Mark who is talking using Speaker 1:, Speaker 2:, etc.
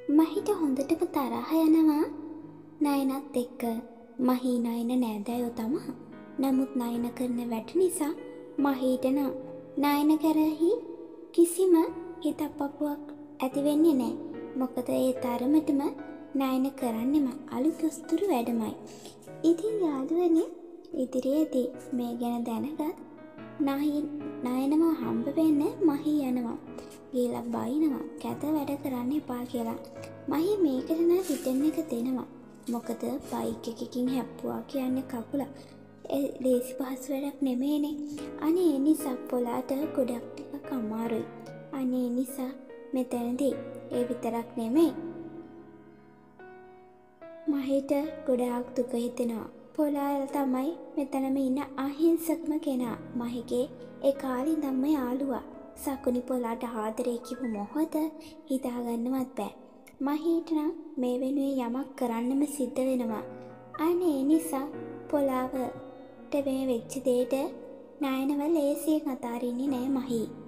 Speaker 1: මහිට හොඳටම තරහ යනවා නයනත් එක්ක. මහී නයන නෑදෑයෝ තමා. නමුත් නයන කරන වැඩ නිසා මහීට නම් නයන කරෙහි කිසිම හිතප්පපුවක් ඇති වෙන්නේ නෑ. මොකද ඒ තරමටම නයන කරන්නෙම අලුත් වස්තුරු වැඩමයි. ඉතින් යාළුවනේ ඉදිරියේදී මේ ගැන දැනගත් නයනව හම්බ වෙන්න මහී යනවා. ගිහලා බයිනවා කැත වැඩ කරන්න එපා කියලා. මහී මේකට නම් රිටන් එක දෙනවා. මොකද බයික් එකකින් හැප්පුවා කියන්නේ කකුල ලේසි පහසු වැඩක් නෙමේනේ. අනේ ඒ නිසා පොලාට ගොඩක් ටිකක් අමාරුයි. අනේ නිසා මෙතනදී ඒ විතරක් නෙමෙයි මහිට ගොඩාක් දුක හිතෙනවා. පොලා තමයි මෙතනම ඉන්න අහිංසකම කෙනා. මහිගේ ඒ කාලේ ඉඳන්ම යාළුවා. සකුනි පොලාට ආදරේ කිව්ව මොහොත හිතාගන්නවත් බෑ. මහිට නම් මේ වෙනුවෙන් යමක් කරන්නම සිද්ධ වෙනවා. අනේ ඒ නිසා පොලාවට මේ වෙච්ච දෙයට නයනව ලේසියෙන් අතාරින්නේ නෑ මහී.